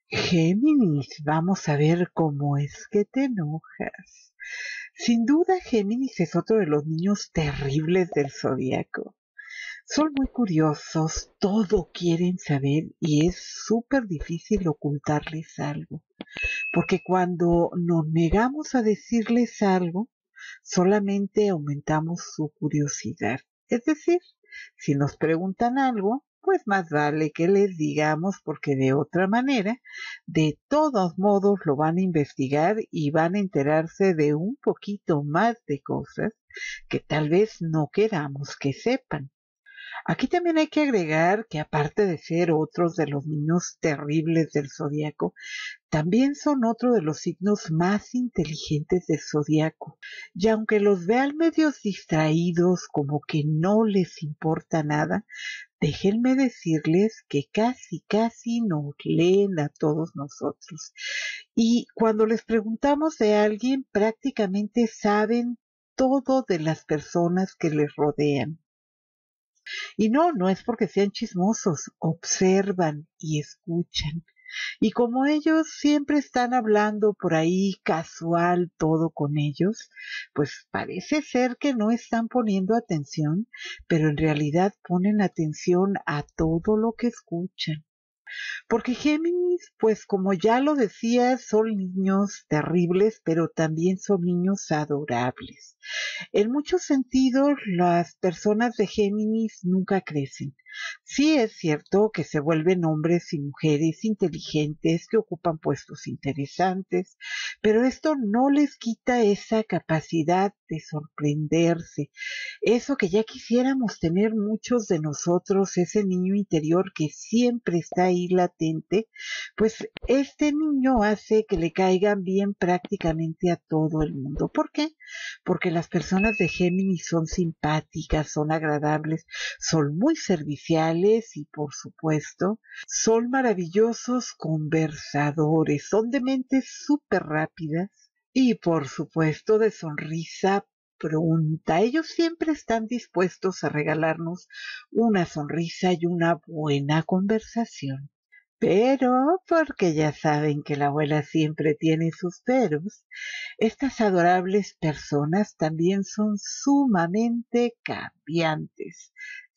Géminis, vamos a ver cómo es que te enojas. Sin duda, Géminis es otro de los niños terribles del zodiaco. Son muy curiosos, todo quieren saber y es súper difícil ocultarles algo, porque cuando nos negamos a decirles algo, solamente aumentamos su curiosidad. Es decir, si nos preguntan algo, pues más vale que les digamos porque de otra manera, de todos modos lo van a investigar y van a enterarse de un poquito más de cosas que tal vez no queramos que sepan. Aquí también hay que agregar que aparte de ser otros de los niños terribles del zodiaco, también son otro de los signos más inteligentes del zodiaco. Y aunque los vean medios distraídos, como que no les importa nada, déjenme decirles que casi nos leen a todos nosotros. Y cuando les preguntamos de alguien, prácticamente saben todo de las personas que les rodean. Y no es porque sean chismosos, observan y escuchan. Y como ellos siempre están hablando por ahí casual todo con ellos, pues parece ser que no están poniendo atención, pero en realidad ponen atención a todo lo que escuchan. Porque Géminis, pues como ya lo decía, son niños terribles, pero también son niños adorables. En muchos sentidos, las personas de Géminis nunca crecen. Sí es cierto que se vuelven hombres y mujeres inteligentes que ocupan puestos interesantes, pero esto no les quita esa capacidad de sorprenderse, eso que ya quisiéramos tener muchos de nosotros, ese niño interior que siempre está ahí latente, pues este niño hace que le caigan bien prácticamente a todo el mundo. ¿Por qué? Porque las personas de Géminis son simpáticas, son agradables, son muy serviciales y por supuesto son maravillosos conversadores, son de mentes súper rápidas y por supuesto de sonrisa pronta. Ellos siempre están dispuestos a regalarnos una sonrisa y una buena conversación. Pero, porque ya saben que la abuela siempre tiene sus peros, estas adorables personas también son sumamente cambiantes.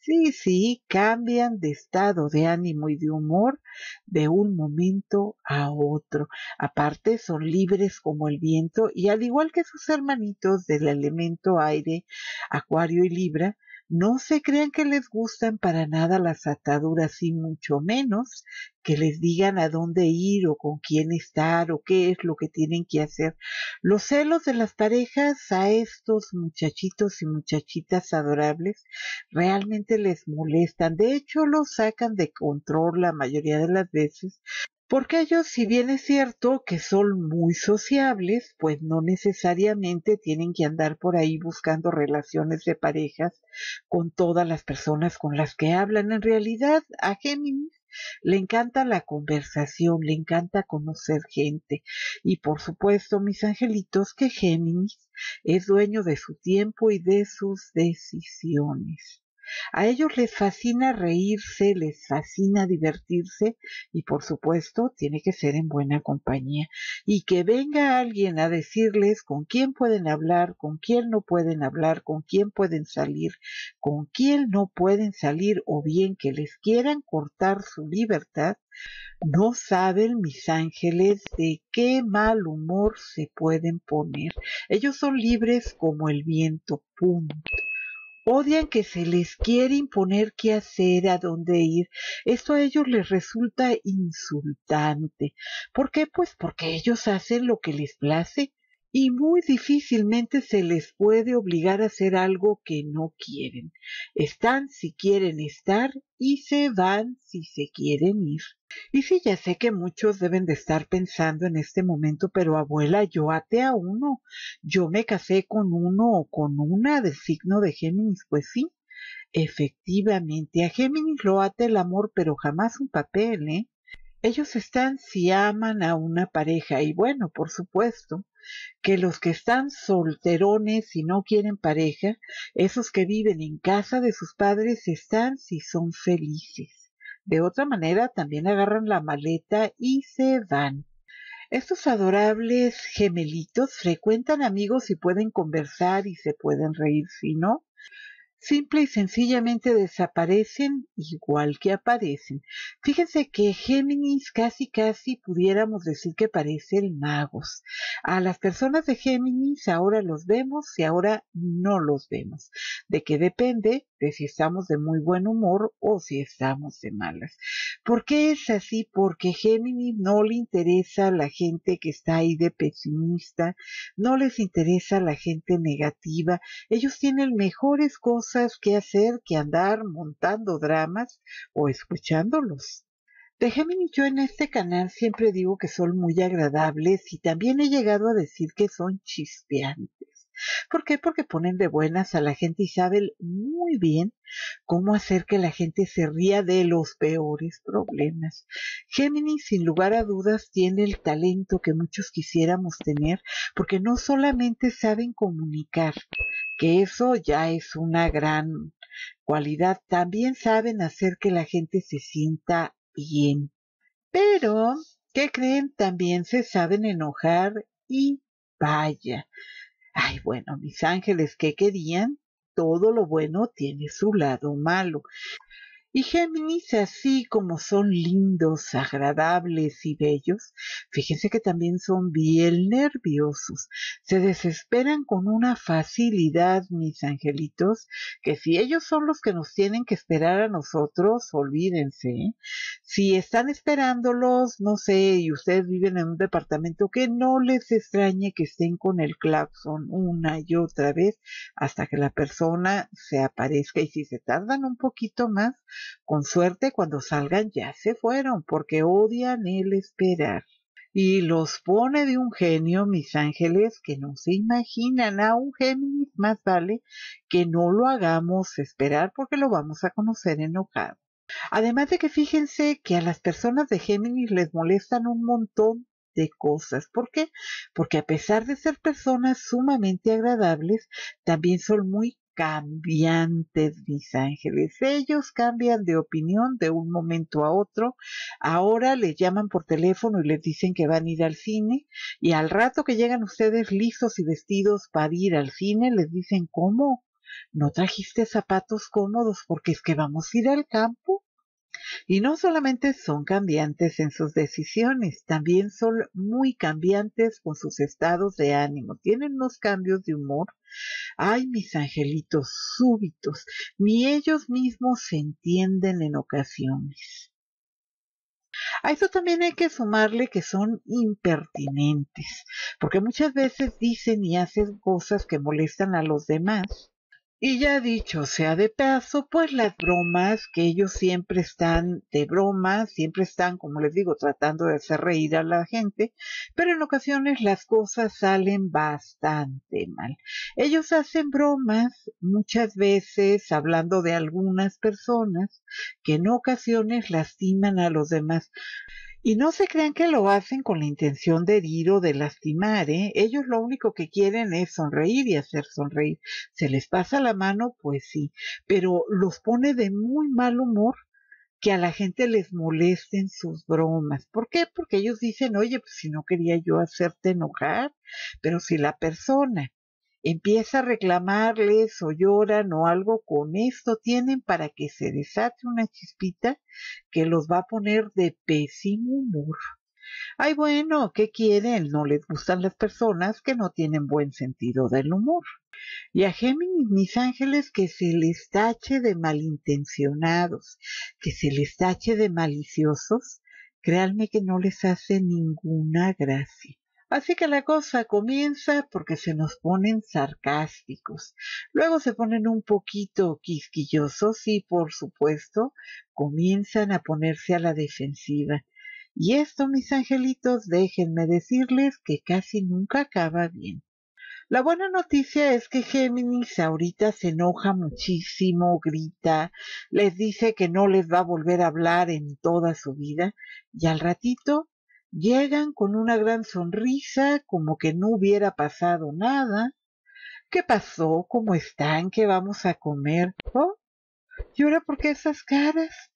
Sí, cambian de estado de ánimo y de humor de un momento a otro. Aparte, son libres como el viento y al igual que sus hermanitos del elemento aire, Acuario y Libra, no se crean que les gustan para nada las ataduras y mucho menos que les digan a dónde ir o con quién estar o qué es lo que tienen que hacer. Los celos de las parejas a estos muchachitos y muchachitas adorables realmente les molestan. De hecho, los sacan de control la mayoría de las veces. Porque ellos, si bien es cierto que son muy sociables, pues no necesariamente tienen que andar por ahí buscando relaciones de parejas con todas las personas con las que hablan. En realidad, a Géminis le encanta la conversación, le encanta conocer gente. Y por supuesto, mis angelitos, que Géminis es dueño de su tiempo y de sus decisiones. A ellos les fascina reírse, les fascina divertirse y por supuesto tiene que ser en buena compañía. Y que venga alguien a decirles con quién pueden hablar, con quién no pueden hablar, con quién pueden salir, con quién no pueden salir o bien que les quieran cortar su libertad, no saben mis ángeles de qué mal humor se pueden poner. Ellos son libres como el viento, punto. Odian que se les quiere imponer qué hacer, a dónde ir. Esto a ellos les resulta insultante. ¿Por qué? Pues porque ellos hacen lo que les place y muy difícilmente se les puede obligar a hacer algo que no quieren. Están si quieren estar y se van si se quieren ir. Y sí, ya sé que muchos deben de estar pensando en este momento, pero abuela, yo até a uno, yo me casé con uno o con una del signo de Géminis, pues sí, efectivamente, a Géminis lo ata el amor, pero jamás un papel, ¿eh? Ellos están si aman a una pareja y bueno, por supuesto, que los que están solterones y no quieren pareja, esos que viven en casa de sus padres están si son felices. De otra manera, también agarran la maleta y se van. Estos adorables gemelitos frecuentan amigos y pueden conversar y se pueden reír, si no, simple y sencillamente desaparecen igual que aparecen. Fíjense que Géminis casi pudiéramos decir que parecen magos. A las personas de Géminis ahora los vemos y ahora no los vemos. ¿De qué depende? De si estamos de muy buen humor o si estamos de malas. ¿Por qué es así? Porque Géminis no le interesa la gente que está ahí de pesimista, no les interesa la gente negativa. Ellos tienen mejores cosas que hacer que andar montando dramas o escuchándolos. De Géminis yo en este canal siempre digo que son muy agradables y también he llegado a decir que son chispeantes. ¿Por qué? Porque ponen de buenas a la gente y saben muy bien cómo hacer que la gente se ría de los peores problemas. Géminis, sin lugar a dudas, tiene el talento que muchos quisiéramos tener, porque no solamente saben comunicar, que eso ya es una gran cualidad, también saben hacer que la gente se sienta bien. Pero, ¿qué creen? También se saben enojar y vaya. Ay, bueno, mis ángeles, ¿qué querían? Todo lo bueno tiene su lado malo. Y Géminis, así como son lindos, agradables y bellos, fíjense que también son bien nerviosos. Se desesperan con una facilidad, mis angelitos, que si ellos son los que nos tienen que esperar a nosotros, olvídense. ¿Eh? Si están esperándolos, no sé, y ustedes viven en un departamento, que no les extrañe que estén con el claxon una y otra vez hasta que la persona se aparezca. Y si se tardan un poquito más, con suerte cuando salgan ya se fueron, porque odian el esperar. Y los pone de un genio, mis ángeles, que no se imaginan. A un Géminis más vale que no lo hagamos esperar porque lo vamos a conocer enojado. Además de que fíjense que a las personas de Géminis les molestan un montón de cosas. ¿Por qué? Porque a pesar de ser personas sumamente agradables, también son muy cambiantes, mis ángeles. Ellos cambian de opinión de un momento a otro. Ahora les llaman por teléfono y les dicen que van a ir al cine, y al rato que llegan ustedes listos y vestidos para ir al cine, les dicen, ¿cómo? ¿No trajiste zapatos cómodos porque es que vamos a ir al campo? Y no solamente son cambiantes en sus decisiones, también son muy cambiantes con sus estados de ánimo. Tienen unos cambios de humor. Ay, mis angelitos súbitos, ni ellos mismos se entienden en ocasiones. A eso también hay que sumarle que son impertinentes, porque muchas veces dicen y hacen cosas que molestan a los demás. Y ya dicho sea de paso, pues las bromas, que ellos siempre están de broma, siempre están, como les digo, tratando de hacer reír a la gente, pero en ocasiones las cosas salen bastante mal. Ellos hacen bromas muchas veces hablando de algunas personas que en ocasiones lastiman a los demás. Y no se crean que lo hacen con la intención de herir o de lastimar, ¿eh? Ellos lo único que quieren es sonreír y hacer sonreír. Se les pasa la mano, pues sí, pero los pone de muy mal humor que a la gente les molesten sus bromas. ¿Por qué? Porque ellos dicen, oye, pues si no quería yo hacerte enojar, pero si la persona empieza a reclamarles o lloran o algo, con esto tienen para que se desate una chispita que los va a poner de pésimo humor. Ay, bueno, ¿qué quieren? No les gustan las personas que no tienen buen sentido del humor. Y a Géminis, mis ángeles, que se les tache de malintencionados, que se les tache de maliciosos, créanme que no les hace ninguna gracia. Así que la cosa comienza porque se nos ponen sarcásticos, luego se ponen un poquito quisquillosos y, por supuesto, comienzan a ponerse a la defensiva. Y esto, mis angelitos, déjenme decirles que casi nunca acaba bien. La buena noticia es que Géminis ahorita se enoja muchísimo, grita, les dice que no les va a volver a hablar en toda su vida, y al ratito llegan con una gran sonrisa, como que no hubiera pasado nada. ¿Qué pasó? ¿Cómo están? ¿Qué vamos a comer? ¿Oh? ¿Y ahora por qué esas caras?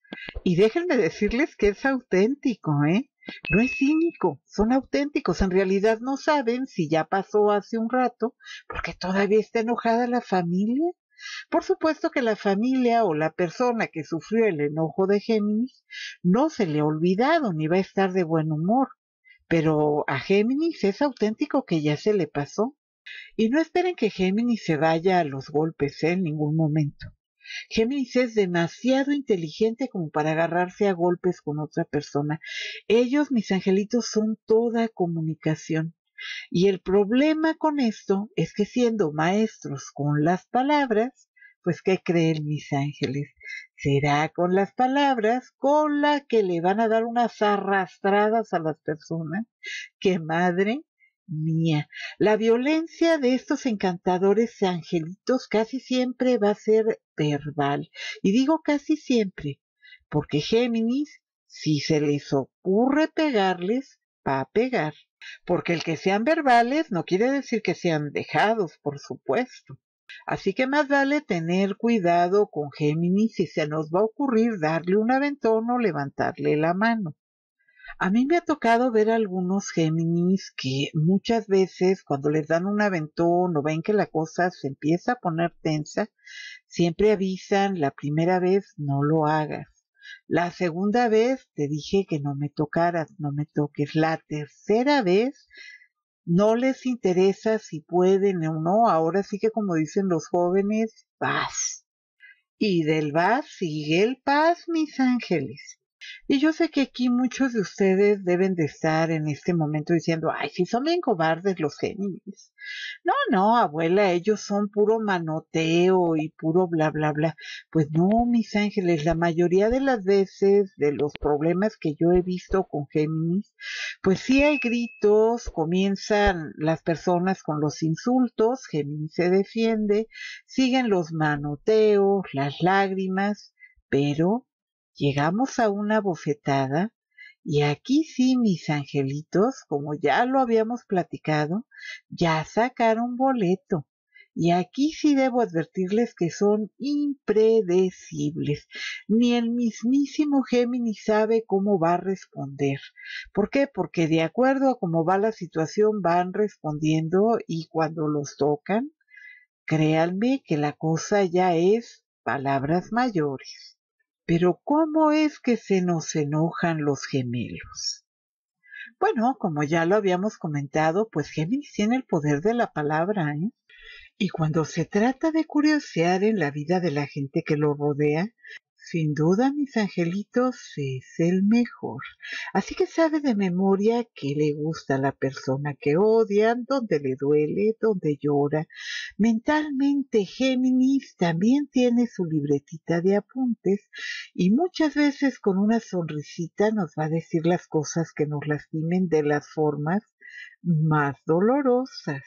Y déjenme decirles que es auténtico, ¿eh? No es cínico, son auténticos. En realidad no saben si ya pasó hace un rato, porque todavía está enojada la familia. Por supuesto que la familia o la persona que sufrió el enojo de Géminis no se le ha olvidado ni va a estar de buen humor, pero a Géminis es auténtico que ya se le pasó. Y no esperen que Géminis se vaya a los golpes, en ningún momento. Géminis es demasiado inteligente como para agarrarse a golpes con otra persona. Ellos, mis angelitos, son toda comunicación. Y el problema con esto es que siendo maestros con las palabras, pues ¿qué creen mis ángeles? Será con las palabras con la que le van a dar unas arrastradas a las personas. ¡Qué madre mía! La violencia de estos encantadores angelitos casi siempre va a ser verbal. Y digo casi siempre, porque Géminis, si se les ocurre pegarles, va a pegar. Porque el que sean verbales no quiere decir que sean dejados, por supuesto. Así que más vale tener cuidado con Géminis si se nos va a ocurrir darle un aventón o levantarle la mano. A mí me ha tocado ver algunos Géminis que muchas veces cuando les dan un aventón o ven que la cosa se empieza a poner tensa, siempre avisan: la primera vez no lo hagas. La segunda vez te dije que no me tocaras, no me toques. La tercera vez no les interesa si pueden o no. Ahora sí que como dicen los jóvenes, vas. Y del vas sigue el paz, mis ángeles. Y yo sé que aquí muchos de ustedes deben de estar en este momento diciendo: ay, si son bien cobardes los Géminis. No, no, abuela, ellos son puro manoteo y puro bla, bla, bla. Pues no, mis ángeles, la mayoría de las veces de los problemas que yo he visto con Géminis, pues sí hay gritos, comienzan las personas con los insultos, Géminis se defiende, siguen los manoteos, las lágrimas, pero llegamos a una bofetada y aquí sí, mis angelitos, como ya lo habíamos platicado, ya sacaron boleto. Y aquí sí debo advertirles que son impredecibles. Ni el mismísimo Géminis sabe cómo va a responder. ¿Por qué? Porque de acuerdo a cómo va la situación van respondiendo y cuando los tocan, créanme que la cosa ya es palabras mayores. Pero ¿cómo es que se nos enojan los gemelos? Bueno, como ya lo habíamos comentado, pues Géminis tiene el poder de la palabra, ¿eh? Y cuando se trata de curiosear en la vida de la gente que lo rodea, sin duda, mis angelitos, es el mejor. Así que sabe de memoria qué le gusta a la persona que odia, dónde le duele, dónde llora. Mentalmente, Géminis también tiene su libretita de apuntes y muchas veces con una sonrisita nos va a decir las cosas que nos lastimen de las formas más dolorosas.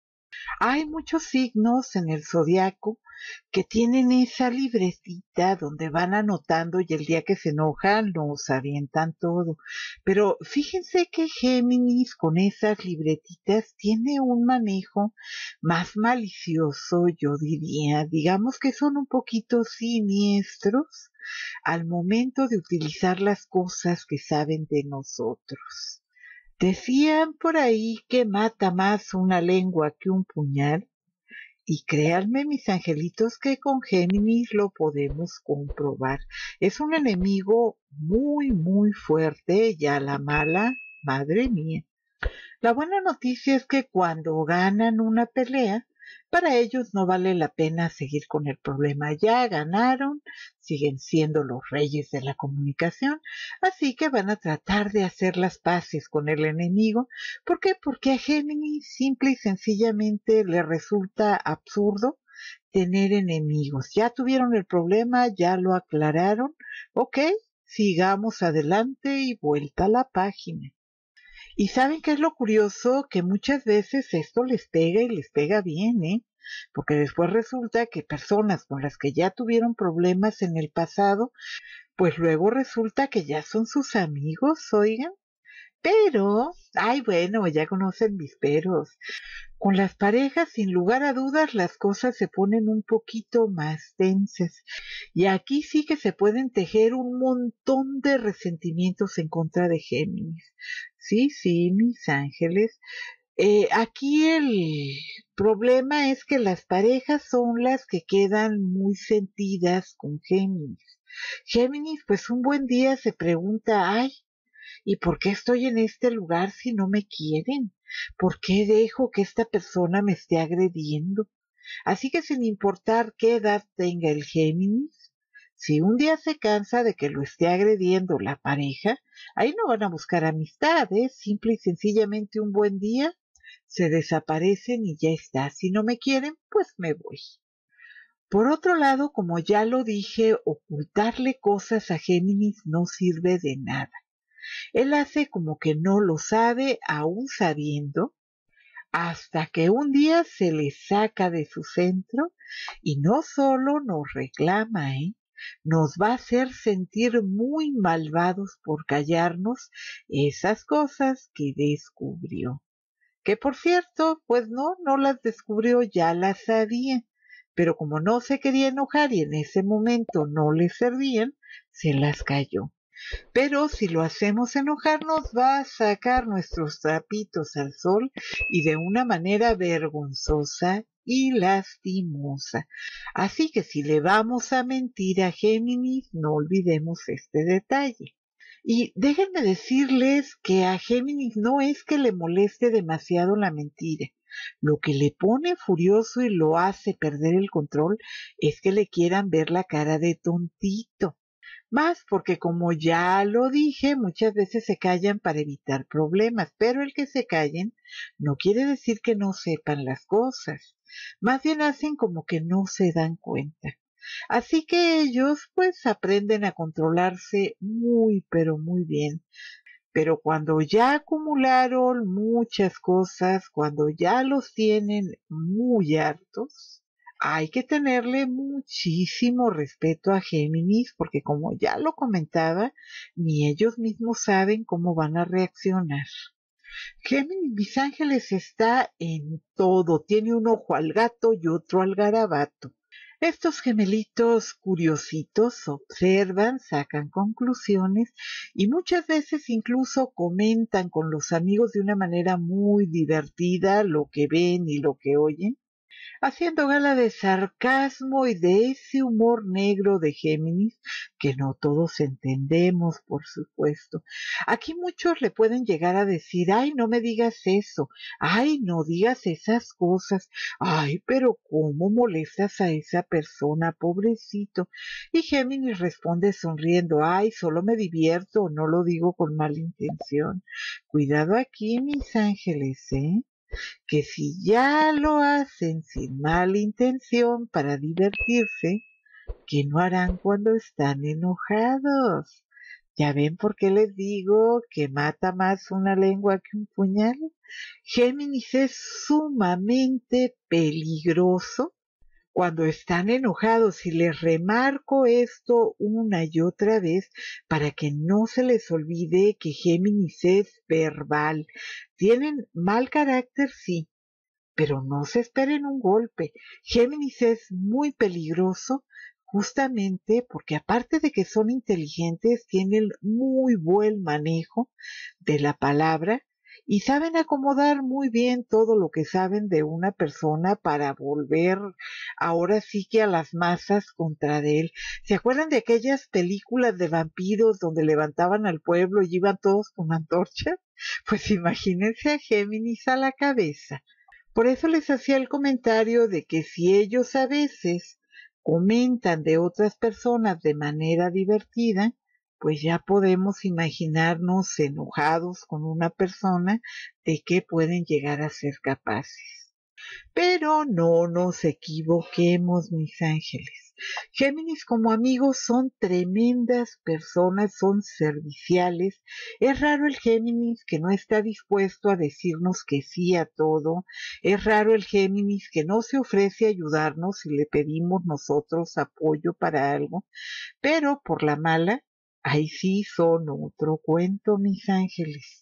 Hay muchos signos en el zodiaco que tienen esa libretita donde van anotando y el día que se enojan nos avientan todo. Pero fíjense que Géminis con esas libretitas tiene un manejo más malicioso, yo diría. Digamos que son un poquito siniestros al momento de utilizar las cosas que saben de nosotros. Decían por ahí que mata más una lengua que un puñal, y créanme, mis angelitos, que con Géminis lo podemos comprobar. Es un enemigo muy, muy fuerte y a la mala, madre mía. La buena noticia es que cuando ganan una pelea, para ellos no vale la pena seguir con el problema. Ya ganaron, siguen siendo los reyes de la comunicación, así que van a tratar de hacer las paces con el enemigo. ¿Por qué? Porque a Géminis simple y sencillamente le resulta absurdo tener enemigos. Ya tuvieron el problema, ya lo aclararon. Ok, sigamos adelante y vuelta a la página. Y saben qué es lo curioso, que muchas veces esto les pega y les pega bien, ¿eh? Porque después resulta que personas con las que ya tuvieron problemas en el pasado, pues luego resulta que ya son sus amigos, oigan. Pero, ay, bueno, ya conocen mis peros. Con las parejas, sin lugar a dudas, las cosas se ponen un poquito más tensas. Y aquí sí que se pueden tejer un montón de resentimientos en contra de Géminis. Sí, sí, mis ángeles. Aquí el problema es que las parejas son las que quedan muy sentidas con Géminis. Géminis, pues un buen día se pregunta, ay, ¿y por qué estoy en este lugar si no me quieren? ¿Por qué dejo que esta persona me esté agrediendo? Así que sin importar qué edad tenga el Géminis, si un día se cansa de que lo esté agrediendo la pareja, ahí no van a buscar amistades, simple y sencillamente un buen día se desaparecen y ya está. Si no me quieren, pues me voy. Por otro lado, como ya lo dije, ocultarle cosas a Géminis no sirve de nada. Él hace como que no lo sabe, aún sabiendo, hasta que un día se le saca de su centro y no solo nos reclama, nos va a hacer sentir muy malvados por callarnos esas cosas que descubrió. Que por cierto, pues no las descubrió, ya las sabía, pero como no se quería enojar y en ese momento no le servían, se las cayó. Pero si lo hacemos enojar nos va a sacar nuestros trapitos al sol y de una manera vergonzosa y lastimosa. Así que si le vamos a mentir a Géminis, no olvidemos este detalle. Y déjenme decirles que a Géminis no es que le moleste demasiado la mentira. Lo que le pone furioso y lo hace perder el control es que le quieran ver la cara de tontito. Más porque como ya lo dije, muchas veces se callan para evitar problemas, pero el que se callen no quiere decir que no sepan las cosas. Más bien hacen como que no se dan cuenta. Así que ellos pues aprenden a controlarse muy pero muy bien. Pero cuando ya acumularon muchas cosas, cuando ya los tienen muy hartos, hay que tenerle muchísimo respeto a Géminis porque como ya lo comentaba, ni ellos mismos saben cómo van a reaccionar. Géminis, mis ángeles, está en todo. Tiene un ojo al gato y otro al garabato. Estos gemelitos curiositos observan, sacan conclusiones y muchas veces incluso comentan con los amigos de una manera muy divertida lo que ven y lo que oyen, haciendo gala de sarcasmo y de ese humor negro de Géminis que no todos entendemos, por supuesto. Aquí muchos le pueden llegar a decir, ay, no me digas eso, ay, no digas esas cosas, ay, pero ¿cómo molestas a esa persona, pobrecito? Y Géminis responde sonriendo, ay, solo me divierto, no lo digo con mala intención. Cuidado aquí, mis ángeles, ¿eh? Que si ya lo hacen sin mala intención para divertirse, ¿qué no harán cuando están enojados? ¿Ya ven por qué les digo que mata más una lengua que un puñal? Géminis es sumamente peligroso cuando están enojados y les remarco esto una y otra vez para que no se les olvide que Géminis es verbal. Tienen mal carácter, sí, pero no se esperen un golpe. Géminis es muy peligroso justamente porque aparte de que son inteligentes, tienen muy buen manejo de la palabra y saben acomodar muy bien todo lo que saben de una persona para volver ahora sí que a las masas contra de él. ¿Se acuerdan de aquellas películas de vampiros donde levantaban al pueblo y iban todos con antorchas? Pues imagínense a Géminis a la cabeza. Por eso les hacía el comentario de que si ellos a veces comentan de otras personas de manera divertida, pues ya podemos imaginarnos enojados con una persona de qué pueden llegar a ser capaces. Pero no nos equivoquemos, mis ángeles. Géminis como amigos son tremendas personas, son serviciales. Es raro el Géminis que no está dispuesto a decirnos que sí a todo. Es raro el Géminis que no se ofrece a ayudarnos si le pedimos nosotros apoyo para algo. Pero por la mala, ahí sí son otro cuento, mis ángeles.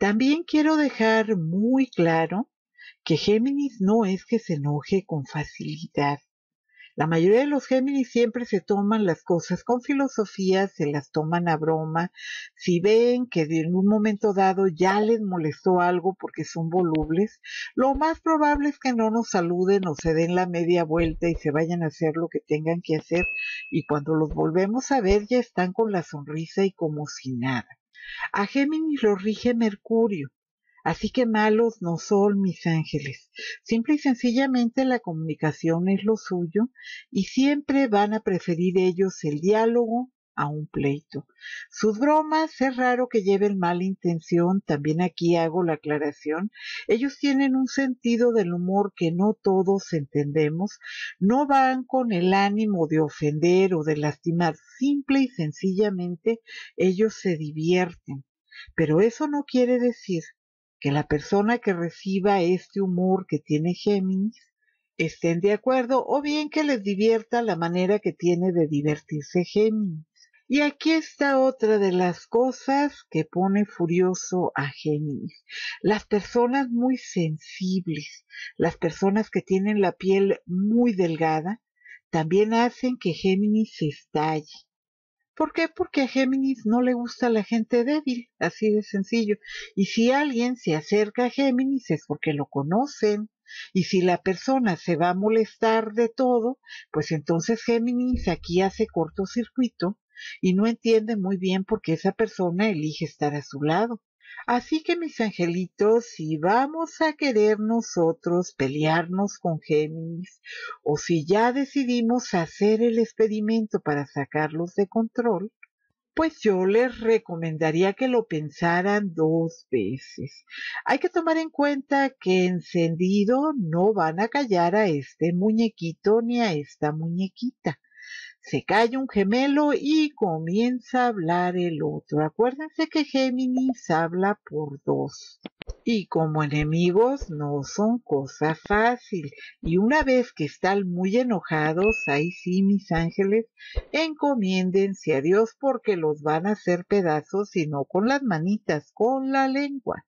También quiero dejar muy claro que Géminis no es que se enoje con facilidad. La mayoría de los Géminis siempre se toman las cosas con filosofía, se las toman a broma. Si ven que en un momento dado ya les molestó algo porque son volubles, lo más probable es que no nos saluden o se den la media vuelta y se vayan a hacer lo que tengan que hacer. Y cuando los volvemos a ver ya están con la sonrisa y como si nada. A Géminis lo rige Mercurio. Así que malos no son mis ángeles. Simple y sencillamente la comunicación es lo suyo y siempre van a preferir ellos el diálogo a un pleito. Sus bromas es raro que lleven mala intención, también aquí hago la aclaración. Ellos tienen un sentido del humor que no todos entendemos, no van con el ánimo de ofender o de lastimar, simple y sencillamente ellos se divierten. Pero eso no quiere decir que la persona que reciba este humor que tiene Géminis estén de acuerdo o bien que les divierta la manera que tiene de divertirse Géminis. Y aquí está otra de las cosas que pone furioso a Géminis. Las personas muy sensibles, las personas que tienen la piel muy delgada, también hacen que Géminis se estalle. ¿Por qué? Porque a Géminis no le gusta la gente débil, así de sencillo. Y si alguien se acerca a Géminis es porque lo conocen. Y si la persona se va a molestar de todo, pues entonces Géminis aquí hace cortocircuito y no entiende muy bien por qué esa persona elige estar a su lado. Así que mis angelitos, si vamos a querer nosotros pelearnos con Géminis, o si ya decidimos hacer el experimento para sacarlos de control, pues yo les recomendaría que lo pensaran 2 veces. Hay que tomar en cuenta que encendido no van a callar a este muñequito ni a esta muñequita. Se calla un gemelo y comienza a hablar el otro. Acuérdense que Géminis habla por dos. Y como enemigos no son cosa fácil. Y una vez que están muy enojados, ahí sí, mis ángeles, encomiéndense a Dios porque los van a hacer pedazos y no con las manitas, con la lengua.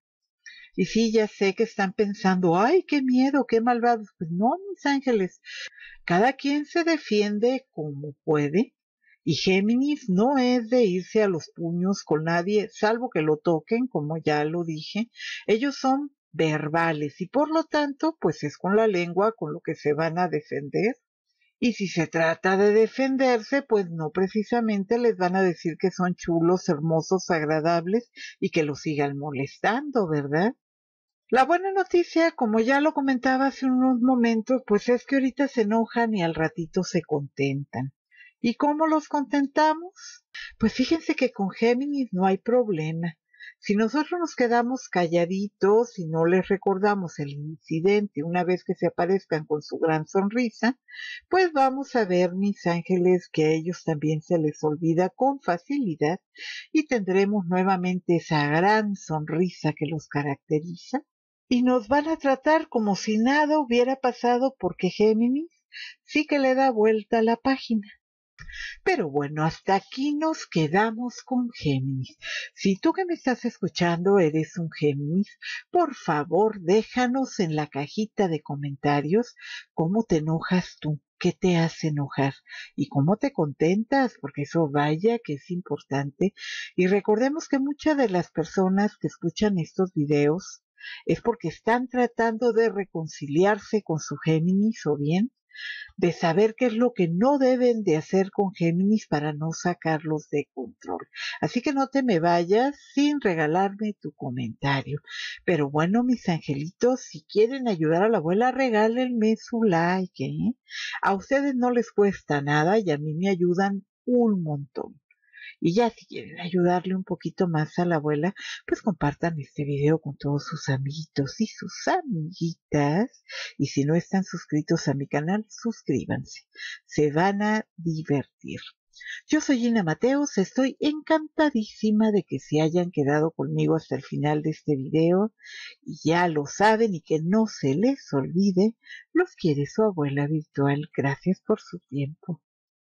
Y sí, ya sé que están pensando, ay, qué miedo, qué malvados. Pues no, mis ángeles, cada quien se defiende como puede y Géminis no es de irse a los puños con nadie, salvo que lo toquen, como ya lo dije. Ellos son verbales y por lo tanto, pues es con la lengua con lo que se van a defender. Y si se trata de defenderse, pues no precisamente les van a decir que son chulos, hermosos, agradables y que los sigan molestando, ¿verdad? La buena noticia, como ya lo comentaba hace unos momentos, pues es que ahorita se enojan y al ratito se contentan. ¿Y cómo los contentamos? Pues fíjense que con Géminis no hay problema. Si nosotros nos quedamos calladitos y no les recordamos el incidente una vez que se aparezcan con su gran sonrisa, pues vamos a ver, mis ángeles, que a ellos también se les olvida con facilidad y tendremos nuevamente esa gran sonrisa que los caracteriza y nos van a tratar como si nada hubiera pasado porque Géminis sí que le da vuelta a la página. Pero bueno, hasta aquí nos quedamos con Géminis. Si tú que me estás escuchando eres un Géminis, por favor déjanos en la cajita de comentarios cómo te enojas tú, qué te hace enojar y cómo te contentas, porque eso vaya que es importante. Y recordemos que muchas de las personas que escuchan estos videos es porque están tratando de reconciliarse con su Géminis o bien de saber qué es lo que no deben de hacer con Géminis para no sacarlos de control. Así que no te me vayas sin regalarme tu comentario. Pero bueno, mis angelitos, si quieren ayudar a la abuela, regálenme su like, ¿eh? A ustedes no les cuesta nada y a mí me ayudan un montón. Y ya si quieren ayudarle un poquito más a la abuela, pues compartan este video con todos sus amiguitos y sus amiguitas. Y si no están suscritos a mi canal, suscríbanse. Se van a divertir. Yo soy Gina Mateos, estoy encantadísima de que se hayan quedado conmigo hasta el final de este video. Y ya lo saben y que no se les olvide, los quiere su abuela virtual. Gracias por su tiempo.